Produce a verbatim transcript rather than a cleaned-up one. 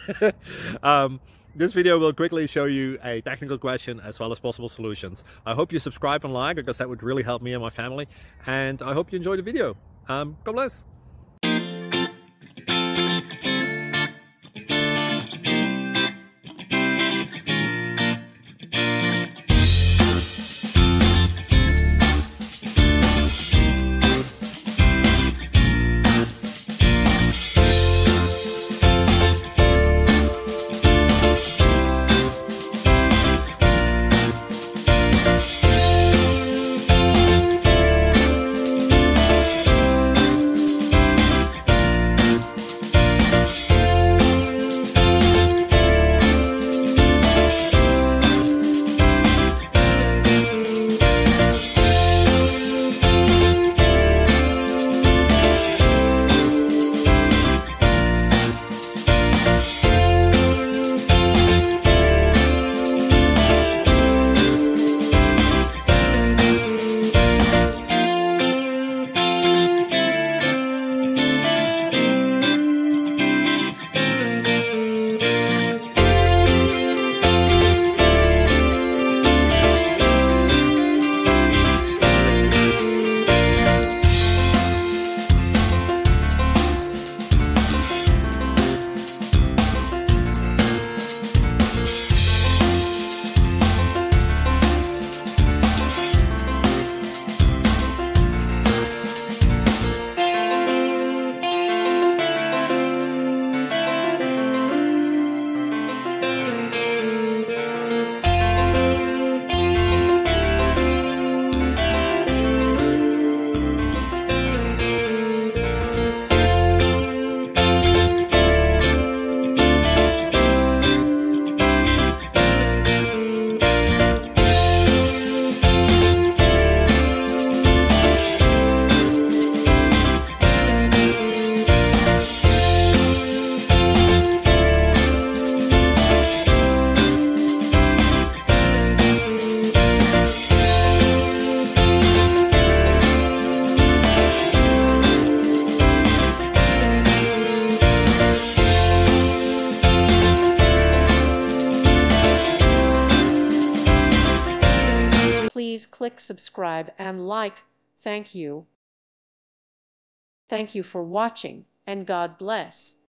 um, this video will quickly show you a technical question as well as possible solutions. I hope you subscribe and like, because that would really help me and my family. And I hope you enjoy the video. Um, God bless. Please click subscribe and like. Thank you. Thank you for watching, and God bless.